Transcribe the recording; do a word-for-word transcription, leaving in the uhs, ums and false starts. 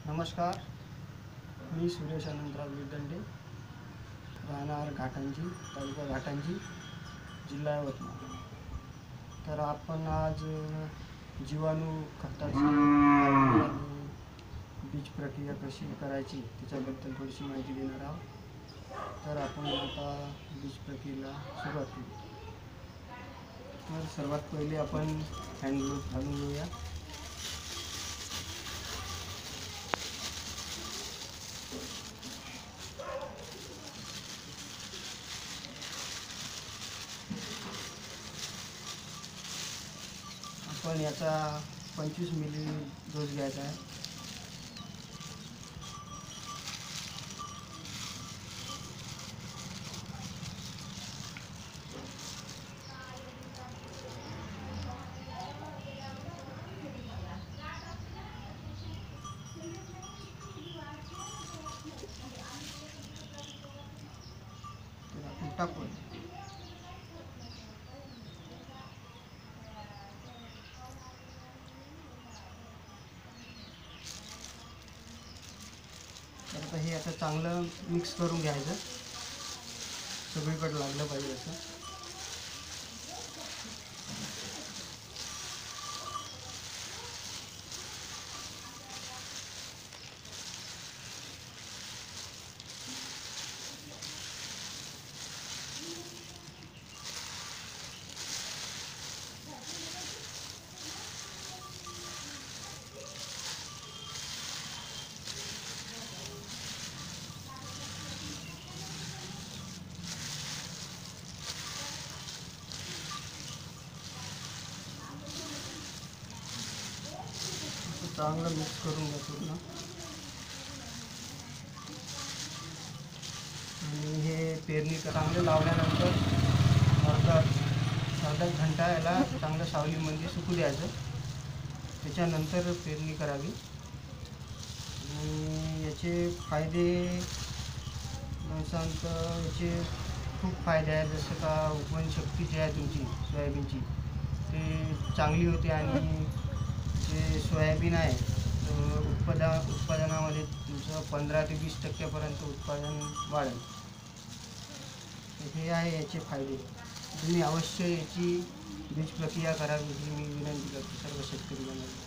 नमस्कार, मी सुरेश अनंतराव विदंडे, राहणार घाटंजी, तालुका घाटंजी, जिल्हा यवतमाळ. तर आपण आज जीवाणू खताची आणि बीज प्रक्रिया कशी करायची त्याच्याबद्दल थोडीशी माहिती देणार आहोत. तर आपण आता बीज प्रक्रियेला सुरुवात करू. तर सर्वात पहिले आपण हँड ग्लोव्ह घालून घेऊया. आपण याचा पंचवीस मिली डोस घ्यायचा आहे. तर आपण टाकू. तर आता हे आता चांगलं मिक्स करून घ्यायचं, सगळीकडे लागलं पाहिजे असं. चांगलं मिक्स करून घ्या पूर्ण. आणि हे पेरणी चांगलं लावल्यानंतर अर्धा अर्धा घंटा याला चांगलं सावलीमध्ये सुकू द्यायचं. त्याच्यानंतर पेरणी करावी. आणि याचे फायदे सांग तर याचे खूप फायदे आहेत. जसं का उपवनशक्ती जी आहे तुमची सोयाबीनची ते चांगली होते. आणि जे सोयाबीन आहे उत्पादन उत्पादनामध्ये तुमचं पंधरा ते वीस टक्क्यापर्यंत उत्पादन वाढेल. हे आहे याचे फायदे. तुम्ही अवश्य याची बीज प्रक्रिया करावी ही मी विनंती करतो सर्व शेतकरी बांधवांना.